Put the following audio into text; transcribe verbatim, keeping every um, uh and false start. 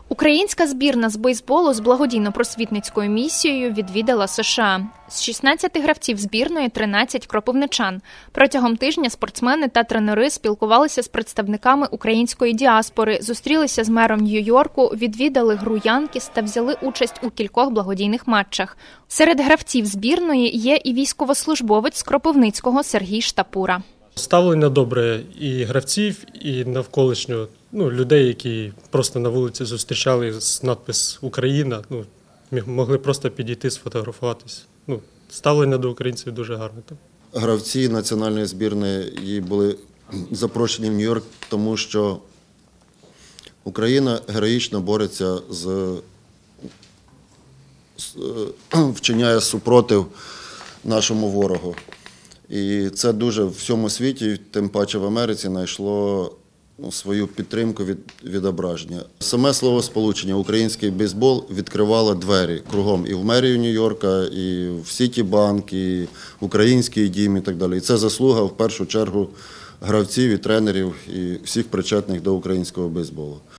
Українська збірна з бейсболу з благодійно-просвітницькою місією відвідала США. З шістнадцяти гравців збірної – тринадцять кропивничан. Протягом тижня спортсмени та тренери спілкувалися з представниками української діаспори, зустрілися з мером Нью-Йорку, відвідали гру Янкіс та взяли участь у кількох благодійних матчах. Серед гравців збірної є і військовослужбовець з Кропивницького Сергій Штапура. Ставлення добре і гравців, і навколишнього, ну, людей, які просто на вулиці зустрічали з надпис «Україна», ну, могли просто підійти, сфотографуватись. Ну, ставлення до українців дуже гарне. Гравці національної збірної були запрошені в Нью-Йорк, тому що Україна героїчно бореться з, з вчиняє супротив нашому ворогу. І це дуже в всьому світі, тим паче в Америці, знайшло ну, свою підтримку від відображення. Саме словосполучення «український бейсбол» відкривало двері кругом і в мерію Нью-Йорка, і в Сітібанк, і в Український дім і так далі. І це заслуга в першу чергу гравців і тренерів, і всіх причетних до українського бейсболу.